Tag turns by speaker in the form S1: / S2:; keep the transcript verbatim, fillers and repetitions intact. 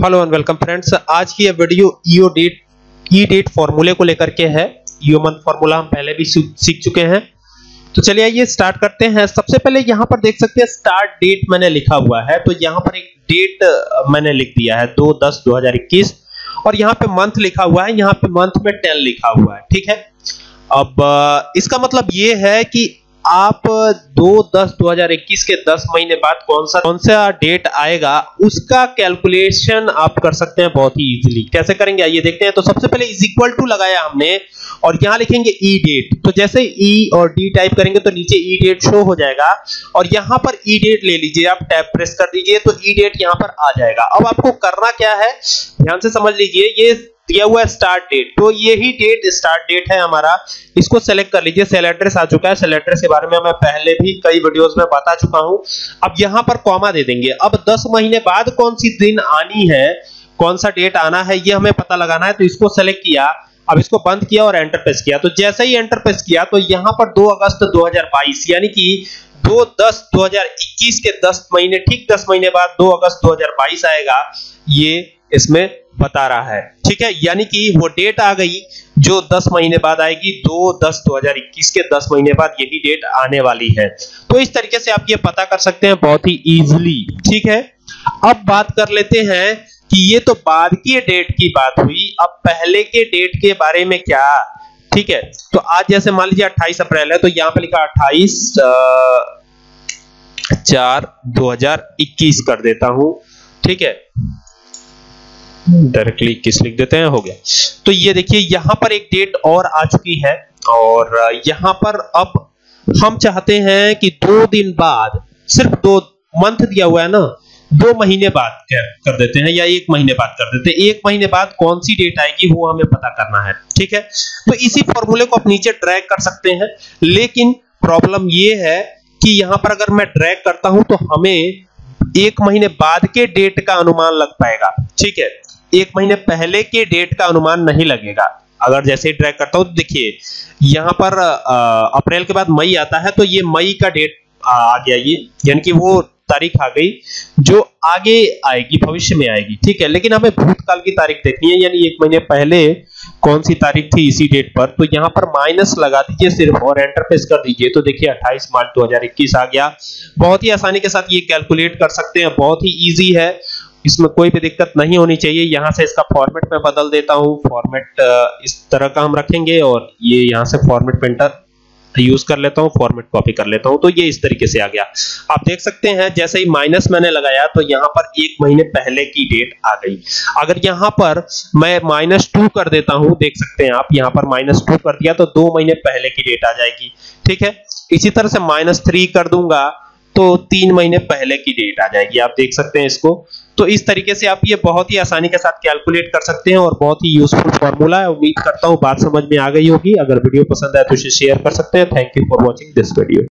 S1: Hello and welcome friends. आज की ये वीडियो ईओ डेट ई डेट फॉर्मूले को लेकर के है। ईओ मंथ फॉर्मूला हम पहले भी सीख चुके हैं, तो चलिए आइए स्टार्ट करते हैं। सबसे पहले यहाँ पर देख सकते हैं स्टार्ट डेट मैंने लिखा हुआ है, तो यहाँ पर एक डेट मैंने लिख दिया है दो दस दो हजार इक्कीस और यहाँ पे मंथ लिखा हुआ है, यहाँ पे मंथ में टेन लिखा हुआ है। ठीक है, अब इसका मतलब ये है कि आप दो दस दो हजार इक्कीस के दस महीने बाद कौन सा कौन सा डेट आएगा उसका कैलकुलेशन आप कर सकते हैं बहुत ही इजीली। कैसे करेंगे आइए देखते हैं। तो सबसे पहले इज इक्वल टू लगाया हमने और यहां लिखेंगे ई डेट। तो जैसे ई और डी टाइप करेंगे तो नीचे ई डेट शो हो जाएगा और यहां पर ई डेट ले लीजिए, आप टैब प्रेस कर दीजिए तो ई डेट यहां पर आ जाएगा। अब आपको करना क्या है, ध्यान से समझ लीजिए। ये दिया हुआ है स्टार्ट डेट, तो यही डेट स्टार्ट डेट है हमारा, इसको सेलेक्ट कर लीजिए। सेल एड्रेस आ चुका है, सेल एड्रेस के बारे में मैं पहले भी कई वीडियोस में बता चुका हूं। अब यहां पर कॉमा दे देंगे। अब दस महीने बाद कौन सी दिन आनी है, कौन सा डेट आना है, ये हमें पता लगाना है। तो इसको सेलेक्ट किया, अब इसको बंद किया और एंटर प्रेस किया। तो जैसे ही एंटर प्रेस किया तो यहां पर दो अगस्त दो हजार बाईस यानी कि दो दस दो हजार इक्कीस के दस महीने ठीक दस महीने बाद दो अगस्त दो हजार बाईस आएगा, ये इसमें बता रहा है। ठीक है, यानी कि वो डेट आ गई जो दस महीने बाद आएगी। दो दस दो हजार इक्कीस के दस महीने बाद यही डेट आने वाली है। तो इस तरीके से आप ये पता कर सकते हैं बहुत ही इजीली। ठीक है, अब बात कर लेते हैं कि ये तो बाद की डेट की बात हुई, अब पहले के डेट के बारे में क्या। ठीक है, तो आज जैसे मान लीजिए अट्ठाईस अप्रैल है, तो यहां पे लिखा अट्ठाईस चार दो हजार इक्कीस कर देता हूं। ठीक है, डायरेक्टली किस लिख देते हैं, हो गया। तो ये देखिए यहां पर एक डेट और आ चुकी है और यहां पर अब हम चाहते हैं कि दो दिन बाद, सिर्फ दो मंथ दिया हुआ है ना, दो महीने बाद कर देते हैं या एक महीने बाद कर देते हैं। एक महीने बाद कौन सी डेट आएगी वो हमें पता करना है। ठीक है, तो इसी फॉर्मूले को आप नीचे ड्रैग कर सकते हैं, लेकिन प्रॉब्लम ये है कि यहां पर अगर मैं ड्रैग करता हूं तो हमें एक महीने बाद के डेट का अनुमान लग पाएगा। ठीक है, एक महीने पहले के डेट का अनुमान नहीं लगेगा। अगर जैसे ही ड्रैग करता हूं तो देखिए यहां पर अप्रैल के बाद मई आता है, तो ये मई का डेट आ गया, ये यानी कि वो तारीख आ गई जो आगे आएगी, भविष्य में आएगी। ठीक है, लेकिन हमें भूतकाल की तारीख देखनी है, यानी एक महीने पहले कौन सी तारीख थी इसी डेट पर। तो यहां पर माइनस लगा दीजिए सिर्फ और एंटर प्रेस कर दीजिए। तो देखिए अट्ठाईस मार्च दो हजार इक्कीस आ गया। बहुत ही आसानी के साथ ये कैलकुलेट कर सकते हैं, बहुत ही इजी है, इसमें कोई भी दिक्कत नहीं होनी चाहिए। यहां से इसका फॉर्मेट में बदल देता हूं, फॉर्मेट इस तरह का हम रखेंगे और ये यहां से फॉर्मेट पेंटर यूज कर लेता हूं, फॉर्मेट कॉपी कर लेता हूं। तो ये इस तरीके से आ गया। आप देख सकते हैं जैसे ही माइनस मैंने लगाया तो यहां पर एक महीने पहले की डेट आ गई। अगर यहां पर मैं माइनस टू कर देता हूं, देख सकते हैं आप यहां पर माइनस टू कर दिया तो दो महीने पहले की डेट आ जाएगी। ठीक है, इसी तरह से माइनस थ्री कर दूंगा तो तीन महीने पहले की डेट आ जाएगी। आप देख सकते हैं इसको। तो इस तरीके से आप ये बहुत ही आसानी के साथ कैलकुलेट कर सकते हैं और बहुत ही यूजफुल फॉर्मूला है। उम्मीद करता हूं बात समझ में आ गई होगी। अगर वीडियो पसंद आए तो इसे शेयर कर सकते हैं। Thank you for watching this video.